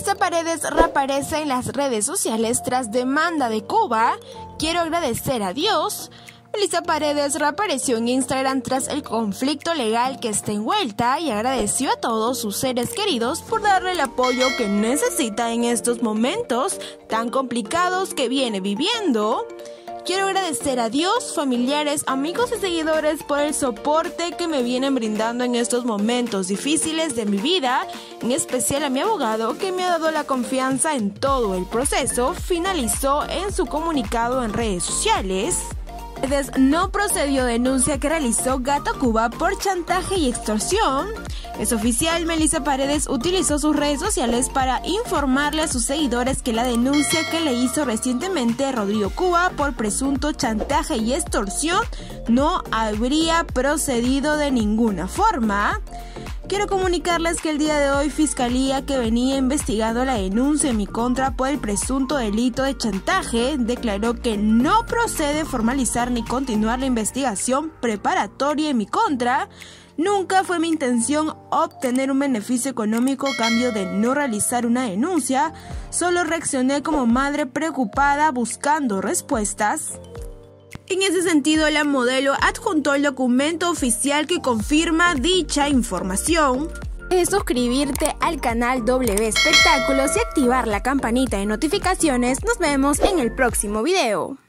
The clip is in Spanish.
Melissa Paredes reaparece en las redes sociales tras demanda de Cuba. Quiero agradecer a Dios. Melissa Paredes reapareció en Instagram tras el conflicto legal que está envuelta y agradeció a todos sus seres queridos por darle el apoyo que necesita en estos momentos tan complicados que viene viviendo. Quiero agradecer a Dios, familiares, amigos y seguidores por el soporte que me vienen brindando en estos momentos difíciles de mi vida, en especial a mi abogado que me ha dado la confianza en todo el proceso, finalizó en su comunicado en redes sociales. Paredes no procedió denuncia que realizó Gato Cuba por chantaje y extorsión. Es oficial, Melissa Paredes utilizó sus redes sociales para informarle a sus seguidores que la denuncia que le hizo recientemente Rodrigo Cuba por presunto chantaje y extorsión no habría procedido de ninguna forma. Quiero comunicarles que el día de hoy Fiscalía, que venía investigando la denuncia en mi contra por el presunto delito de chantaje, declaró que no procede formalizar ni continuar la investigación preparatoria en mi contra. Nunca fue mi intención obtener un beneficio económico a cambio de no realizar una denuncia. Solo reaccioné como madre preocupada buscando respuestas. En ese sentido, la modelo adjuntó el documento oficial que confirma dicha información. Es suscribirte al canal W Espectáculos y activar la campanita de notificaciones. Nos vemos en el próximo video.